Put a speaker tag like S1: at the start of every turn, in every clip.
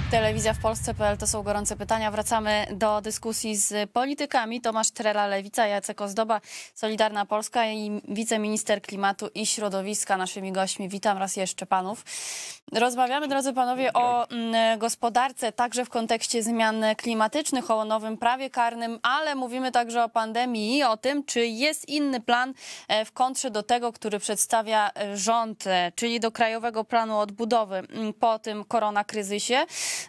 S1: Telewizja w Polsce.pl to są gorące pytania. Wracamy do dyskusji z politykami. Tomasz Trela, Lewica, Jacek Ozdoba, Solidarna Polska i wiceminister klimatu i środowiska naszymi gośćmi. Witam raz jeszcze panów. Rozmawiamy, drodzy panowie, o gospodarce, także w kontekście zmian klimatycznych, o nowym prawie karnym, ale mówimy także o pandemii i o tym, czy jest inny plan w kontrze do tego, który przedstawia rząd, czyli do Krajowego Planu Odbudowy po tym koronakryzysie.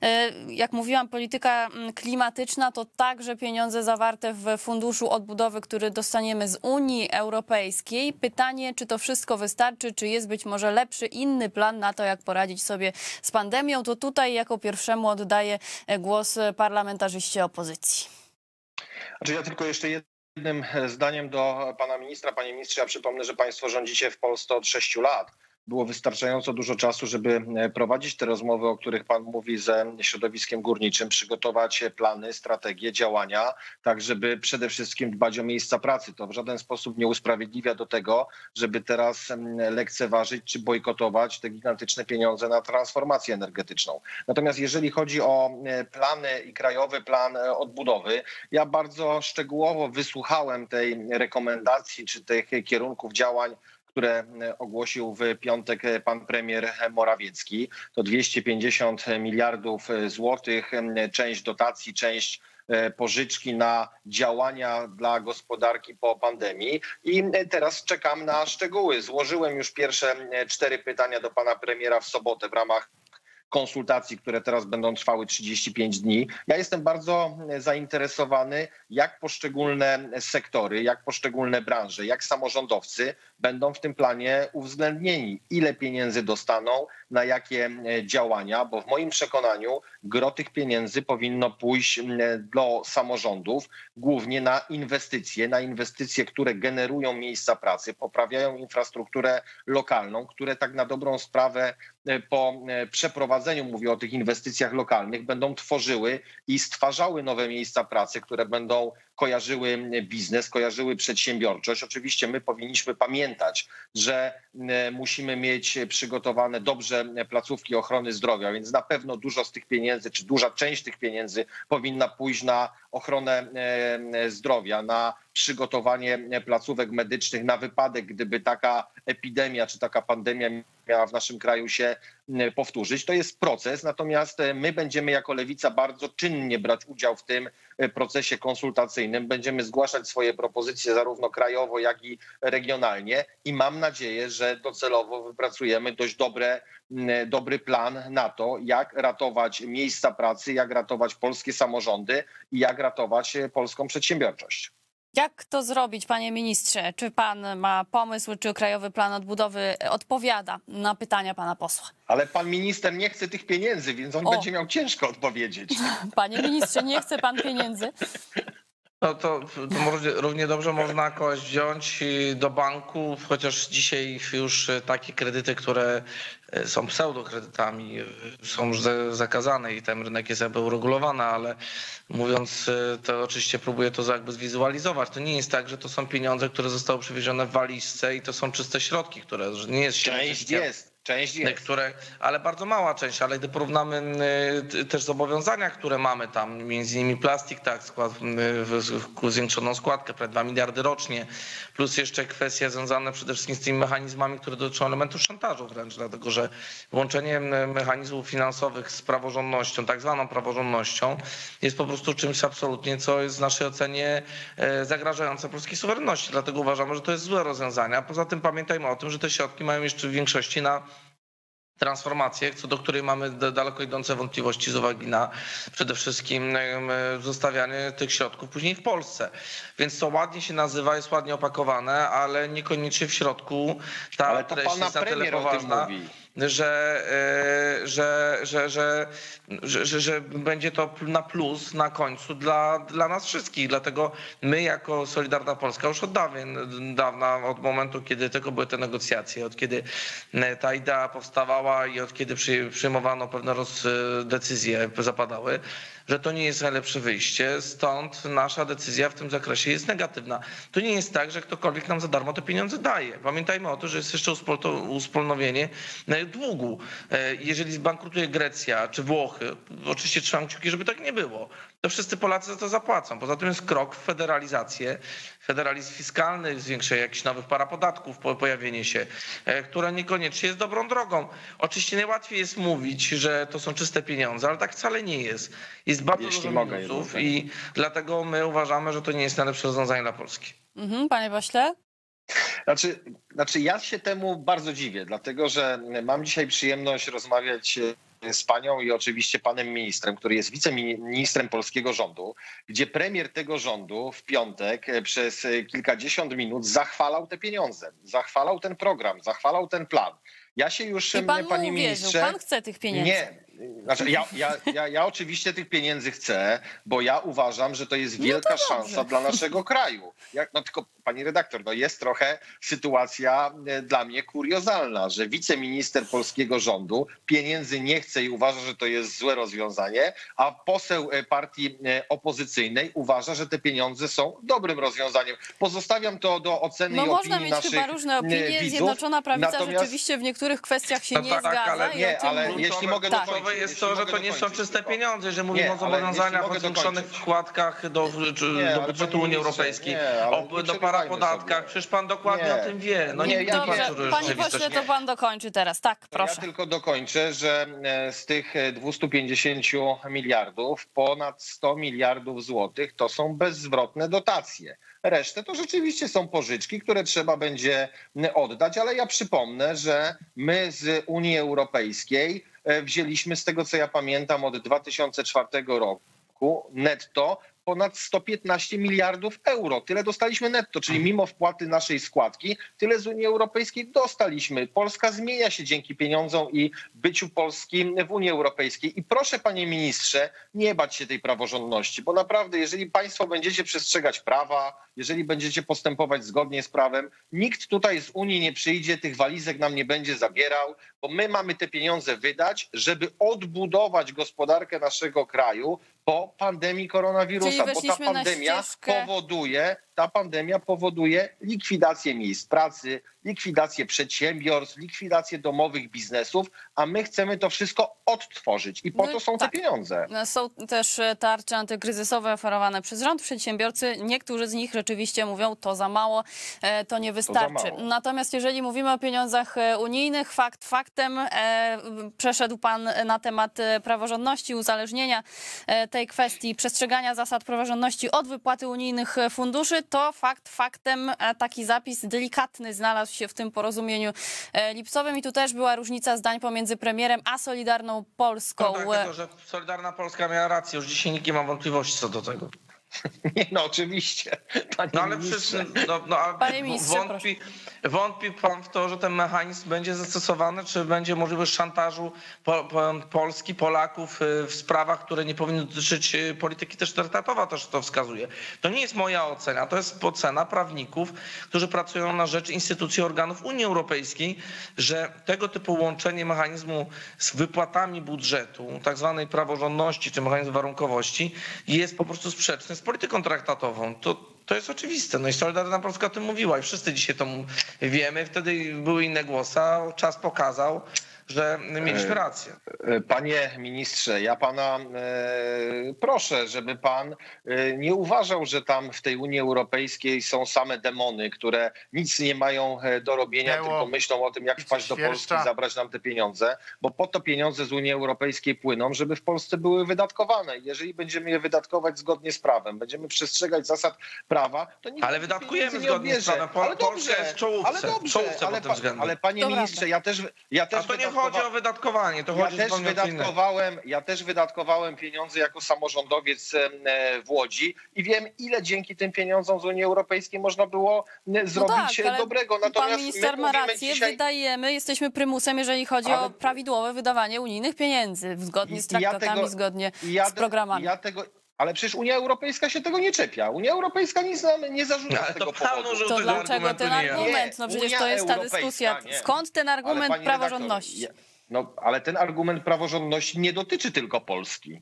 S1: Jak mówiłam, polityka klimatyczna to także pieniądze zawarte w Funduszu Odbudowy, który dostaniemy z Unii Europejskiej. Pytanie, czy to wszystko wystarczy, czy jest być może lepszy, inny plan na to, jak poradzić sobie z pandemią. To tutaj jako pierwszemu oddaję głos parlamentarzyście opozycji.
S2: Znaczy ja tylko jeszcze jednym zdaniem do pana ministra. Panie ministrze, ja przypomnę, że państwo rządzicie w Polsce od 6 lat. Było wystarczająco dużo czasu, żeby prowadzić te rozmowy, o których pan mówi, ze środowiskiem górniczym, przygotować plany, strategie, działania, tak żeby przede wszystkim dbać o miejsca pracy. To w żaden sposób nie usprawiedliwia do tego, żeby teraz lekceważyć czy bojkotować te gigantyczne pieniądze na transformację energetyczną. Natomiast jeżeli chodzi o plany i Krajowy Plan Odbudowy, ja bardzo szczegółowo wysłuchałem tej rekomendacji czy tych kierunków działań, które ogłosił w piątek pan premier Morawiecki. To 250 miliardów złotych, część dotacji, część pożyczki na działania dla gospodarki po pandemii. I teraz czekam na szczegóły. Złożyłem już pierwsze 4 pytania do pana premiera w sobotę w ramach konsultacji, które teraz będą trwały 35 dni. Ja jestem bardzo zainteresowany, jak poszczególne sektory, jak poszczególne branże, jak samorządowcy będą w tym planie uwzględnieni. Ile pieniędzy dostaną, na jakie działania, bo w moim przekonaniu gro tych pieniędzy powinno pójść do samorządów, głównie na inwestycje, które generują miejsca pracy, poprawiają infrastrukturę lokalną, które tak na dobrą sprawę po przeprowadzeniu, mówię o tych inwestycjach lokalnych, będą tworzyły i stwarzały nowe miejsca pracy, które będą kojarzyły biznes, kojarzyły przedsiębiorczość. Oczywiście my powinniśmy pamiętać, że musimy mieć przygotowane dobrze placówki ochrony zdrowia, więc na pewno dużo z tych pieniędzy, czy duża część tych pieniędzy powinna pójść na ochronę zdrowia, na przygotowanie placówek medycznych na wypadek, gdyby taka epidemia czy taka pandemia miała w naszym kraju się powtórzyć. To jest proces, natomiast my będziemy jako Lewica bardzo czynnie brać udział w tym procesie konsultacyjnym. Będziemy zgłaszać swoje propozycje zarówno krajowo, jak i regionalnie i mam nadzieję, że docelowo wypracujemy dość dobry plan na to, jak ratować miejsca pracy, jak ratować polskie samorządy i jak ratować polską przedsiębiorczość.
S1: Jak to zrobić, panie ministrze? Czy pan ma pomysł, czy Krajowy Plan Odbudowy odpowiada na pytania pana posła?
S2: Ale pan minister nie chce tych pieniędzy, więc on będzie miał ciężko odpowiedzieć.
S1: Panie ministrze, nie chce pan pieniędzy?
S3: No to równie dobrze można kogoś wziąć do banku, chociaż dzisiaj już takie kredyty, które są pseudokredytami, są już zakazane i ten rynek jest jakby uregulowany, ale mówiąc to oczywiście próbuję to jakby zwizualizować. To nie jest tak, że to są pieniądze, które zostały przywiezione w walizce i to są czyste środki, które nie jest...
S2: Część jest.
S3: Ale bardzo mała część, ale gdy porównamy też zobowiązania, które mamy tam, między innymi plastik, tak, zwiększoną składkę, prawie 2 miliardy rocznie, plus jeszcze kwestie związane przede wszystkim z tymi mechanizmami, które dotyczą elementu szantażu wręcz, dlatego że łączenie mechanizmów finansowych z praworządnością, tak zwaną praworządnością, jest po prostu czymś absolutnie, co jest w naszej ocenie zagrażające polskiej suwerenności. Dlatego uważamy, że to jest złe rozwiązanie. A poza tym pamiętajmy o tym, że te środki mają jeszcze w większości na transformację, co do której mamy daleko idące wątpliwości z uwagi na przede wszystkim zostawianie tych środków później w Polsce. Więc to ładnie się nazywa, jest ładnie opakowane, ale niekoniecznie w środku ta treść jest na tyle poważna, że będzie to na plus na końcu dla nas wszystkich. Dlatego my jako Solidarna Polska już od dawna, od momentu, kiedy tylko były te negocjacje, od kiedy ta idea powstawała i od kiedy przyjmowano pewne decyzje, zapadały, że to nie jest najlepsze wyjście, stąd nasza decyzja w tym zakresie jest negatywna. To nie jest tak, że ktokolwiek nam za darmo te pieniądze daje. Pamiętajmy o tym, że jest jeszcze uwspólnowienie długu. Jeżeli zbankrutuje Grecja czy Włochy, oczywiście trzymam kciuki, żeby tak nie było, to wszyscy Polacy za to zapłacą. Poza tym jest krok w federalizację, federalizm fiskalny, zwiększenie jakichś nowych parapodatków, pojawienie się, które niekoniecznie jest dobrą drogą. Oczywiście najłatwiej jest mówić, że to są czyste pieniądze, ale tak wcale nie jest. Jest bardzo dużo minusów i dlatego my uważamy, że to nie jest najlepsze rozwiązanie dla Polski.
S1: Panie pośle?
S2: Znaczy ja się temu bardzo dziwię, dlatego że mam dzisiaj przyjemność rozmawiać z panią i oczywiście panem ministrem, który jest wiceministrem polskiego rządu, gdzie premier tego rządu w piątek przez kilkadziesiąt minut zachwalał te pieniądze, zachwalał ten program, zachwalał ten plan. Ja się już,
S1: I pan
S2: panie
S1: mu
S2: ministrze...
S1: uwierzył, pan chce tych pieniędzy.
S2: Nie. Znaczy, ja oczywiście tych pieniędzy chcę, bo ja uważam, że to jest wielka szansa dla naszego kraju. No tylko, pani redaktor, no jest trochę sytuacja dla mnie kuriozalna, że wiceminister polskiego rządu pieniędzy nie chce i uważa, że to jest złe rozwiązanie, a poseł partii opozycyjnej uważa, że te pieniądze są dobrym rozwiązaniem. Pozostawiam to do oceny i opinii
S1: można mieć
S2: naszych
S1: chyba różne opinie.
S2: widzów.
S1: Zjednoczona Prawica rzeczywiście w niektórych kwestiach się nie zgadza.
S2: Ale jeśli mogę dokończyć.
S3: Jest to, że to nie są czyste pieniądze, że mówimy o zobowiązaniach, o zwiększonych wkładkach do budżetu Unii Europejskiej, do parapodatkach. Przecież pan dokładnie o tym wie. No nie
S1: dobrze, panie pośle, to pan dokończy teraz. Tak, proszę.
S2: Ja tylko dokończę, że z tych 250 miliardów ponad 100 miliardów złotych to są bezzwrotne dotacje. Resztę to rzeczywiście są pożyczki, które trzeba będzie oddać, ale ja przypomnę, że my z Unii Europejskiej wzięliśmy, z tego co ja pamiętam, od 2004 roku netto ponad 115 miliardów euro. Tyle dostaliśmy netto, czyli mimo wpłaty naszej składki, tyle z Unii Europejskiej dostaliśmy. Polska zmienia się dzięki pieniądzom i byciu Polski w Unii Europejskiej. I proszę, panie ministrze, nie bać się tej praworządności, bo naprawdę, jeżeli państwo będziecie przestrzegać prawa, jeżeli będziecie postępować zgodnie z prawem, nikt tutaj z Unii nie przyjdzie, tych walizek nam nie będzie zabierał, bo my mamy te pieniądze wydać, żeby odbudować gospodarkę naszego kraju po pandemii koronawirusa, bo ta pandemia powoduje likwidację miejsc pracy, likwidację przedsiębiorstw, likwidację domowych biznesów, a my chcemy to wszystko odtworzyć i po to są te pieniądze.
S1: Są też tarcze antykryzysowe oferowane przez rząd. Przedsiębiorcy, niektórzy z nich rzeczywiście mówią, to za mało, to nie wystarczy. Natomiast jeżeli mówimy o pieniądzach unijnych, fakt faktem, przeszedł pan na temat praworządności, uzależnienia tej kwestii, przestrzegania zasad praworządności od wypłaty unijnych funduszy, to fakt faktem taki zapis delikatny znalazł się w tym porozumieniu lipcowym i tu też była różnica zdań pomiędzy premierem a Solidarną Polską.
S3: No tak, tylko że Solidarna Polska miała rację, już dzisiaj nikt nie ma wątpliwości co do tego.
S2: Nie, no oczywiście.
S1: Panie ministrze,
S3: wątpi pan w to, że ten mechanizm będzie zastosowany, czy będzie możliwość szantażu Polski, Polaków w sprawach, które nie powinny dotyczyć polityki też traktatowa, też to wskazuje. To nie jest moja ocena, to jest ocena prawników, którzy pracują na rzecz instytucji organów Unii Europejskiej, że tego typu łączenie mechanizmu z wypłatami budżetu, tak zwanej praworządności czy mechanizmu warunkowości jest po prostu sprzeczny z polityką traktatową. To jest oczywiste. No i Solidarna Polska o tym mówiła i wszyscy dzisiaj to wiemy. Wtedy były inne głosy, a czas pokazał, że mieliśmy rację.
S2: Panie ministrze, ja pana proszę, żeby pan nie uważał, że tam w tej Unii Europejskiej są same demony, które nic nie mają do robienia, tylko myślą o tym, jak wpaść do Polski i zabrać nam te pieniądze, bo po to pieniądze z Unii Europejskiej płyną, żeby w Polsce były wydatkowane. Jeżeli będziemy je wydatkować zgodnie z prawem, będziemy przestrzegać zasad prawa, to nikt
S3: ale wydatkujemy zgodnie z prawem. Polska jest w czołówce pod tym względem.
S2: Ale panie ministrze, ja też
S3: chodzi o wydatkowanie, to chodzi
S2: ja też wydatkowałem pieniądze jako samorządowiec w Łodzi i wiem, ile dzięki tym pieniądzom z Unii Europejskiej można było zrobić dobrego.
S1: Natomiast pan minister ma rację, wydajemy, jesteśmy prymusem, jeżeli chodzi o prawidłowe wydawanie unijnych pieniędzy, zgodnie z traktatami, zgodnie z programami.
S2: Ale przecież Unia Europejska się tego nie czepia. Unia Europejska nic nam nie zarzuca z tego powodu.
S1: To dlaczego ten argument? No przecież to jest ta dyskusja. Skąd ten argument praworządności?
S2: Ale ten argument praworządności nie dotyczy tylko Polski.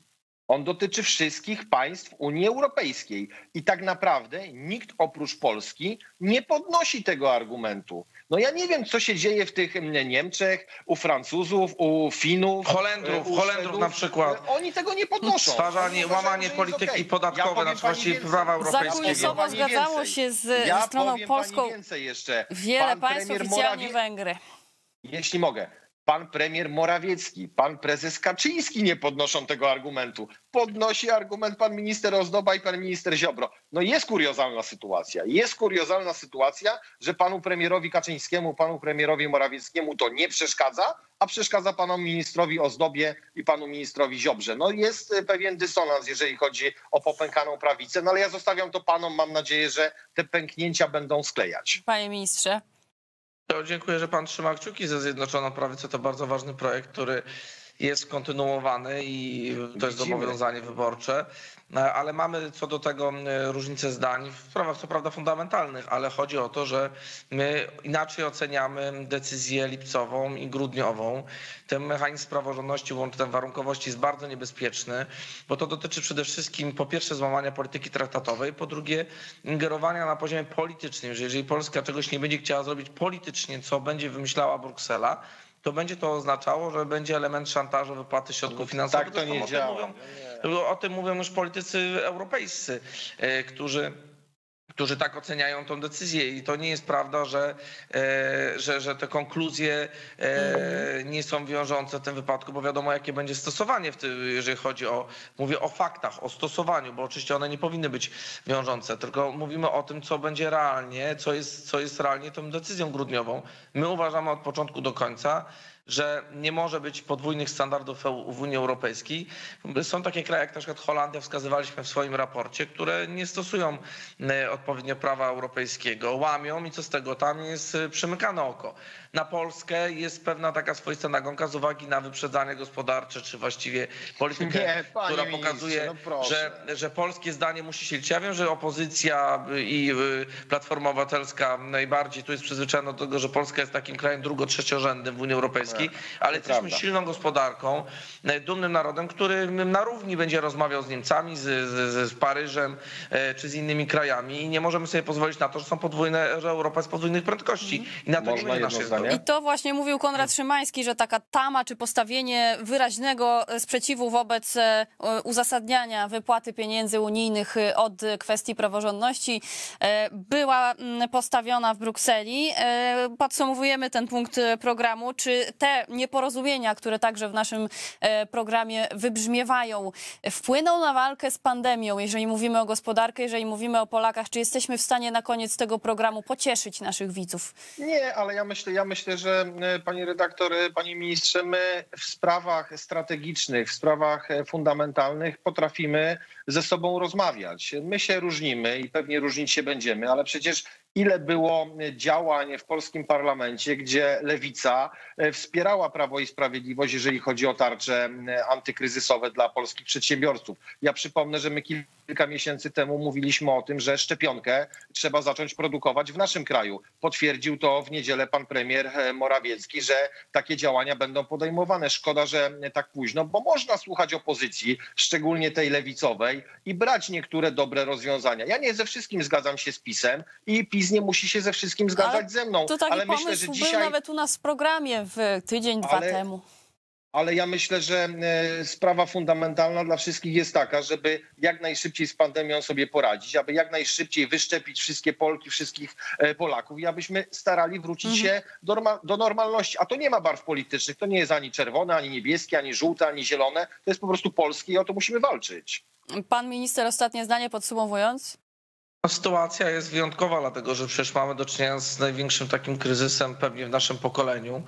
S2: On dotyczy wszystkich państw Unii Europejskiej i tak naprawdę nikt oprócz Polski nie podnosi tego argumentu. No ja nie wiem, co się dzieje w tych Niemczech, u Francuzów, u Finów,
S3: Holendrów na przykład.
S2: Oni tego nie podnoszą.
S3: Stwarzanie, łamanie polityki podatkowej, na właściwie prawa europejskiego.
S1: Zakulisowo zgadzało się ze stroną polską
S2: jeszcze.
S1: wiele państw, oficjalnie Węgry.
S2: Jeśli mogę. Pan premier Morawiecki, pan prezes Kaczyński nie podnoszą tego argumentu. Podnosi argument pan minister Ozdoba i pan minister Ziobro. No jest kuriozalna sytuacja. Jest kuriozalna sytuacja, że panu premierowi Kaczyńskiemu, panu premierowi Morawieckiemu to nie przeszkadza, a przeszkadza panu ministrowi Ozdobie i panu ministrowi Ziobrze. No jest pewien dysonans, jeżeli chodzi o popękaną prawicę, no ale ja zostawiam to panom. Mam nadzieję, że te pęknięcia będą sklejać.
S1: Panie ministrze.
S3: Dziękuję, że pan trzyma kciuki za Zjednoczoną Prawicę. To bardzo ważny projekt, który jest kontynuowany i to jest zobowiązanie wyborcze. Ale mamy co do tego różnice zdań w sprawach co prawda fundamentalnych, ale chodzi o to, że my inaczej oceniamy decyzję lipcową i grudniową. Ten mechanizm praworządności, ten warunkowości jest bardzo niebezpieczny, bo to dotyczy przede wszystkim po pierwsze złamania polityki traktatowej, po drugie ingerowania na poziomie politycznym, że jeżeli Polska czegoś nie będzie chciała zrobić politycznie, co będzie wymyślała Bruksela, to będzie to oznaczało, że będzie element szantażu wypłaty środków finansowych.
S2: Tak to nie działa.
S3: O tym mówią już politycy europejscy, którzy tak oceniają tą decyzję i to nie jest prawda, że te konkluzje nie są wiążące w tym wypadku, bo wiadomo jakie będzie stosowanie, jeżeli chodzi mówię o faktach, o stosowaniu, bo oczywiście one nie powinny być wiążące, tylko mówimy o tym, co będzie realnie, co jest realnie tą decyzją grudniową. My uważamy od początku do końca, że nie może być podwójnych standardów w Unii Europejskiej. Są takie kraje jak na przykład Holandia, wskazywaliśmy w swoim raporcie, które nie stosują odpowiednio prawa europejskiego, łamią i co z tego, tam jest przymykane oko. Na Polskę jest pewna taka swoista nagonka z uwagi na wyprzedzanie gospodarcze, czy właściwie politykę, która pokazuje, że polskie zdanie musi się liczyć. Ja wiem, że opozycja i Platforma Obywatelska najbardziej tu jest przyzwyczajona do tego, że Polska jest takim krajem drugo-trzeciorzędnym w Unii Europejskiej, ale jesteśmy silną gospodarką, dumnym narodem, który na równi będzie rozmawiał z Niemcami, z Paryżem czy z innymi krajami i nie możemy sobie pozwolić na to, że Europa jest podwójnych prędkości i na to nie będzie naszej zgody.
S1: I to właśnie mówił Konrad Szymański, że taka tama czy postawienie wyraźnego sprzeciwu wobec uzasadniania wypłaty pieniędzy unijnych od kwestii praworządności była postawiona w Brukseli. Podsumowujemy ten punkt programu. Czy te nieporozumienia, które także w naszym programie wybrzmiewają, wpłyną na walkę z pandemią, jeżeli mówimy o gospodarce, jeżeli mówimy o Polakach? Czy jesteśmy w stanie na koniec tego programu pocieszyć naszych widzów?
S2: Nie, ale ja myślę, że pani redaktor, panie ministrze, my w sprawach strategicznych, w sprawach fundamentalnych potrafimy ze sobą rozmawiać. My się różnimy i pewnie różnić się będziemy, ale przecież ile było działań w polskim parlamencie, gdzie lewica wspierała Prawo i Sprawiedliwość, jeżeli chodzi o tarcze antykryzysowe dla polskich przedsiębiorców. Ja przypomnę, że my kilka miesięcy temu mówiliśmy o tym, że szczepionkę trzeba zacząć produkować w naszym kraju. Potwierdził to w niedzielę pan premier Morawiecki, że takie działania będą podejmowane. Szkoda, że tak późno, bo można słuchać opozycji, szczególnie tej lewicowej, i brać niektóre dobre rozwiązania. Ja nie ze wszystkim zgadzam się z PiS-em i PiS nie musi się ze wszystkim zgadzać ze mną.
S1: To taki pomysł myślę, że dzisiaj był nawet u nas w programie w tydzień, dwa temu.
S2: Ale ja myślę, że sprawa fundamentalna dla wszystkich jest taka, żeby jak najszybciej z pandemią sobie poradzić, aby jak najszybciej wyszczepić wszystkie Polki, wszystkich Polaków i abyśmy starali wrócić się do normalności. A to nie ma barw politycznych, to nie jest ani czerwone, ani niebieskie, ani żółte, ani zielone. To jest po prostu polskie i o to musimy walczyć.
S1: Pan minister, ostatnie zdanie podsumowując.
S3: Sytuacja jest wyjątkowa, dlatego że przecież mamy do czynienia z największym takim kryzysem pewnie w naszym pokoleniu.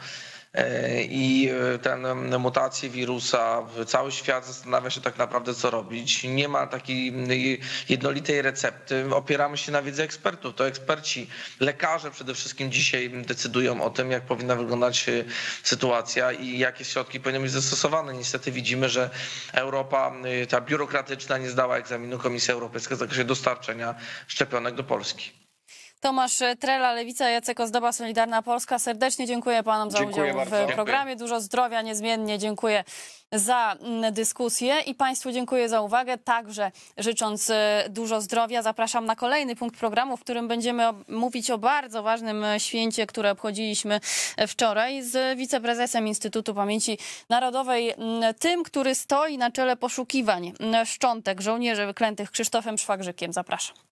S3: I ten mutacje wirusa, cały świat zastanawia się tak naprawdę co robić. Nie ma takiej jednolitej recepty. Opieramy się na wiedzy ekspertów. To eksperci, lekarze przede wszystkim dzisiaj decydują o tym, jak powinna wyglądać sytuacja i jakie środki powinny być zastosowane. Niestety widzimy, że Europa, ta biurokratyczna, nie zdała egzaminu Komisji Europejskiej w zakresie dostarczenia szczepionek do Polski.
S1: Tomasz Trela, Lewica, Jacek Ozdoba, Solidarna Polska. Serdecznie dziękuję panom za udział w programie. Dużo zdrowia, niezmiennie dziękuję za dyskusję i państwu dziękuję za uwagę. Także życząc dużo zdrowia, zapraszam na kolejny punkt programu, w którym będziemy mówić o bardzo ważnym święcie, które obchodziliśmy wczoraj z wiceprezesem Instytutu Pamięci Narodowej, tym, który stoi na czele poszukiwań szczątek żołnierzy wyklętych, Krzysztofem Szwagrzykiem. Zapraszam.